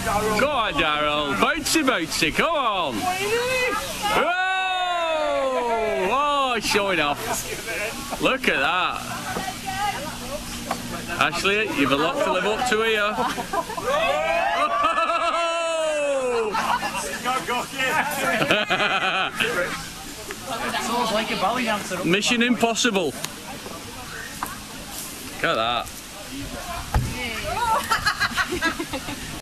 Go on, Daryl. Bouncy, bouncy. Come on. Whoa! Oh, showing off. Look at that. Ashley, you've a lot to live up to here. Sounds like a belly dancer. Mission impossible. Look at that.